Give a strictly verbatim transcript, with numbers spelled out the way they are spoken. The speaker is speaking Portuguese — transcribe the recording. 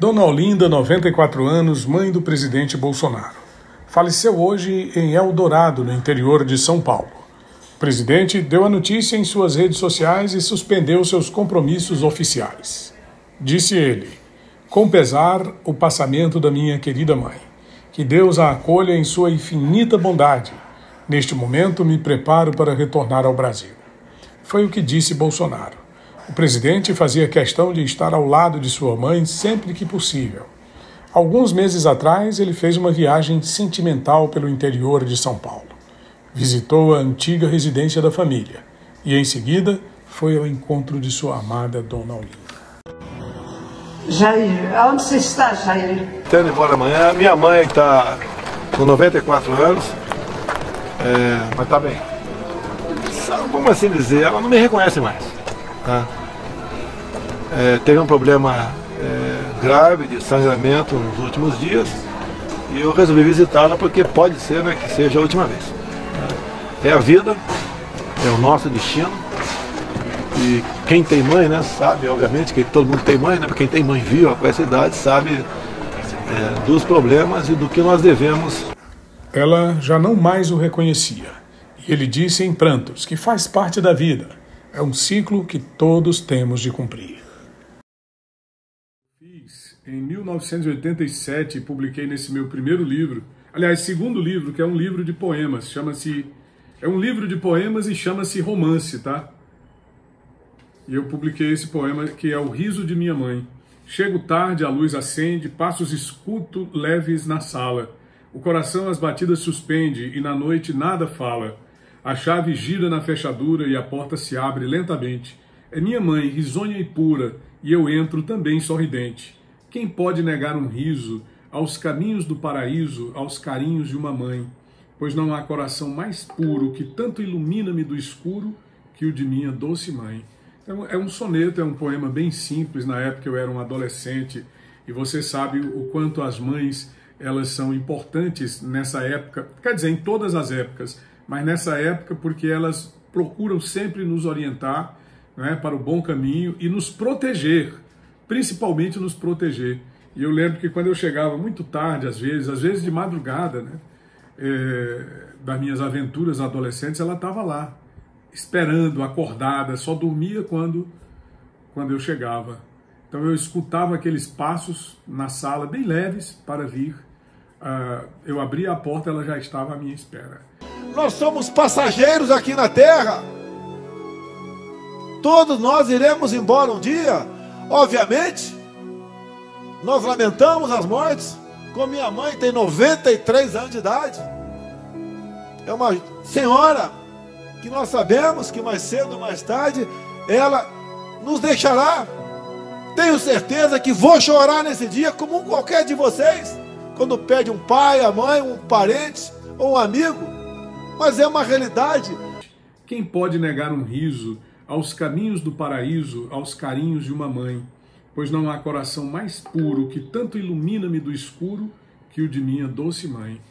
Dona Olinda, noventa e quatro anos, mãe do presidente Bolsonaro. Faleceu hoje em Eldorado, no interior de São Paulo. O presidente deu a notícia em suas redes sociais e suspendeu seus compromissos oficiais. Disse ele: com pesar, o passamento da minha querida mãe. Que Deus a acolha em sua infinita bondade. Neste momento, me preparo para retornar ao Brasil. Foi o que disse Bolsonaro. O presidente fazia questão de estar ao lado de sua mãe sempre que possível. Alguns meses atrás, ele fez uma viagem sentimental pelo interior de São Paulo. Visitou a antiga residência da família e, em seguida, foi ao encontro de sua amada Dona Olinda. Jair, aonde você está, Jair? Estou indo embora amanhã. Minha mãe está com noventa e quatro anos, é, mas está bem. Vamos assim dizer, ela não me reconhece mais. Tá? É, teve um problema é, grave de sangramento nos últimos dias e eu resolvi visitá-la porque pode ser, né, que seja a última vez. É a vida, é o nosso destino e quem tem mãe, né, sabe, obviamente, que todo mundo tem mãe, né, quem tem mãe viva com essa idade sabe é, dos problemas e do que nós devemos. Ela já não mais o reconhecia e ele disse em prantos que faz parte da vida. É um ciclo que todos temos de cumprir. Fiz em mil novecentos e oitenta e sete, publiquei nesse meu primeiro livro, aliás, segundo livro, que é um livro de poemas, chama-se, é um livro de poemas e chama-se Romance, tá? E eu publiquei esse poema que é O Riso de Minha Mãe. Chego tarde, a luz acende, passos escuto leves na sala. O coração as batidas suspende e na noite nada fala. A chave gira na fechadura e a porta se abre lentamente. É minha mãe, risonha e pura, e eu entro também sorridente. Quem pode negar um riso aos caminhos do paraíso, aos carinhos de uma mãe? Pois não há coração mais puro que tanto ilumina-me do escuro que o de minha doce mãe. Então, é um soneto, é um poema bem simples. Na época eu era um adolescente e você sabe o quanto as mães elas são importantes nessa época, quer dizer, em todas as épocas, mas nessa época porque elas procuram sempre nos orientar, né, para o bom caminho e nos proteger, principalmente nos proteger. E eu lembro que quando eu chegava muito tarde, às vezes, às vezes de madrugada, né, é, das minhas aventuras adolescentes, ela estava lá, esperando, acordada, só dormia quando, quando eu chegava. Então eu escutava aqueles passos na sala, bem leves, para vir. Uh, eu abria a porta, ela já estava à minha espera. Nós somos passageiros aqui na terra. Todos nós iremos embora um dia. Obviamente, nós lamentamos as mortes. Com minha mãe tem noventa e três anos de idade. É uma senhora que nós sabemos que mais cedo ou mais tarde ela nos deixará. Tenho certeza que vou chorar nesse dia como um qualquer de vocês, quando perde um pai, a mãe, um parente ou um amigo. Mas é uma realidade. Quem pode negar um riso aos caminhos do paraíso, aos carinhos de uma mãe? Pois não há coração mais puro que tanto ilumina-me do escuro que o de minha doce mãe.